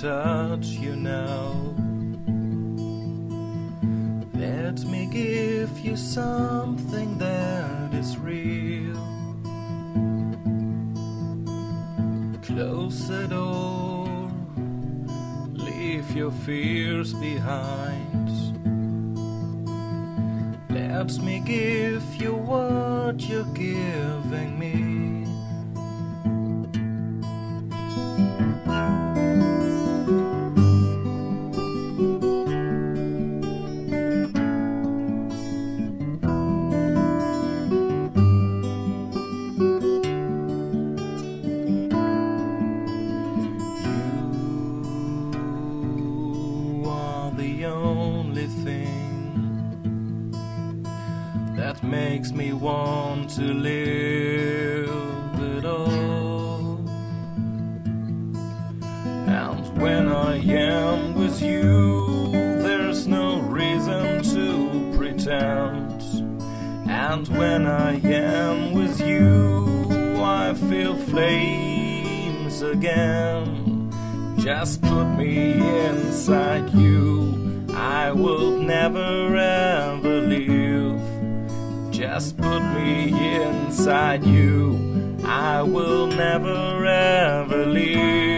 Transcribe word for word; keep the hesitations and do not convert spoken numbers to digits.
touch you now. Let me give you something that is real. Close the door, leave your fears behind. Let me give you what you're giving me. The only thing that makes me want to live at all. And when I am with you, there's no reason to pretend. And when I am with you, I feel flames again. Just put me inside you, I will never ever leave. Just put me inside you, I will never ever leave.